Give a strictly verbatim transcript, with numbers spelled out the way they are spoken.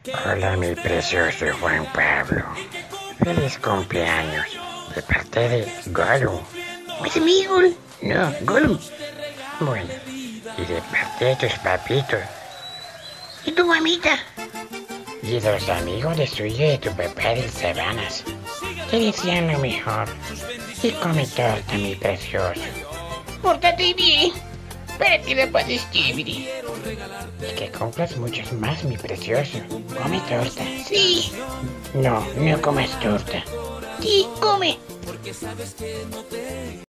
Hola, mi precioso Juan Pablo. Feliz cumpleaños. De parte de Gollum. ¿Es smeagol? No, Gollum. Bueno, y de parte de tus papitos. ¿Y tu mamita? Y de los amigos de suyo y de tu papá de Sabanas. Te desean lo mejor. Y come torta, mi precioso. Pórtate bien. Para que la pases chévere. Y que cumplas muchos más, mi precioso. Come torta. Sí. No, no comas torta. Sí, come.